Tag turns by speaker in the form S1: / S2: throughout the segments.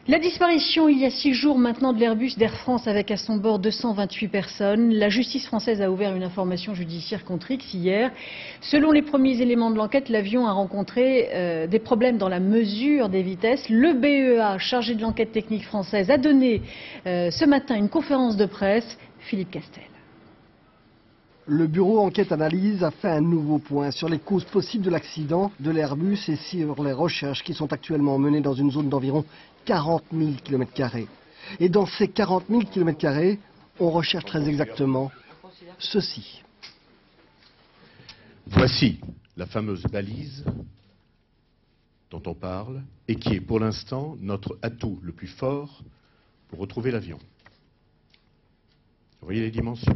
S1: La disparition il y a 6 jours maintenant de l'Airbus d'Air France avec à son bord 228 personnes. La justice française a ouvert une information judiciaire contre X hier. Selon les premiers éléments de l'enquête, l'avion a rencontré des problèmes dans la mesure des vitesses. Le BEA, chargé de l'enquête technique française, a donné ce matin une conférence de presse. Philippe Castel.
S2: Le bureau enquête-analyse a fait un nouveau point sur les causes possibles de l'accident de l'Airbus et sur les recherches qui sont actuellement menées dans une zone d'environ 40 000 km². Et dans ces 40 000 km², on recherche très exactement ceci.
S3: Voici la fameuse balise dont on parle et qui est pour l'instant notre atout le plus fort pour retrouver l'avion. Vous voyez les dimensions.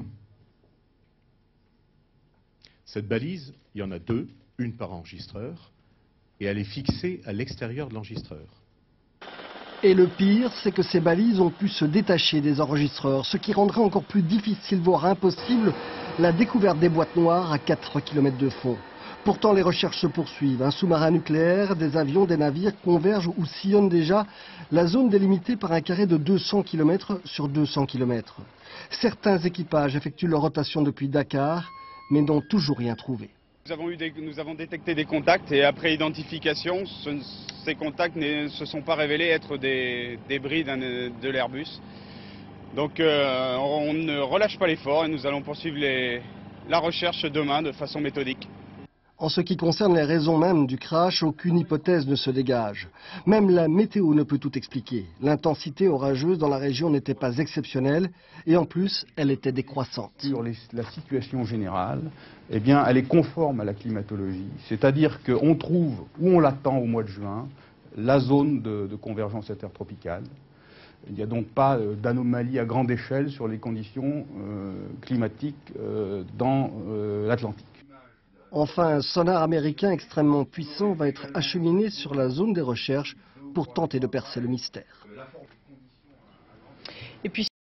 S3: Cette balise, il y en a deux, une par enregistreur, et elle est fixée à l'extérieur de l'enregistreur.
S2: Et le pire, c'est que ces balises ont pu se détacher des enregistreurs, ce qui rendrait encore plus difficile, voire impossible, la découverte des boîtes noires à 4 km de fond. Pourtant, les recherches se poursuivent. Un sous-marin nucléaire, des avions, des navires convergent ou sillonnent déjà la zone délimitée par un carré de 200 km sur 200 km. Certains équipages effectuent leur rotation depuis Dakar, mais n'ont toujours rien trouvé.
S4: Nous avons détecté des contacts et après identification, ces contacts ne se sont pas révélés être des débris de l'Airbus. Donc on ne relâche pas l'effort et nous allons poursuivre la recherche demain de façon méthodique.
S2: En ce qui concerne les raisons mêmes du crash, aucune hypothèse ne se dégage. Même la météo ne peut tout expliquer. L'intensité orageuse dans la région n'était pas exceptionnelle et en plus, elle était décroissante.
S5: Sur la situation générale, eh bien, elle est conforme à la climatologie. C'est-à-dire qu'on trouve, où on l'attend au mois de juin, la zone de convergence intertropicale. Il n'y a donc pas d'anomalie à grande échelle sur les conditions climatiques dans l'Atlantique.
S2: Enfin, un sonar américain extrêmement puissant va être acheminé sur la zone des recherches pour tenter de percer le mystère.
S1: Et puis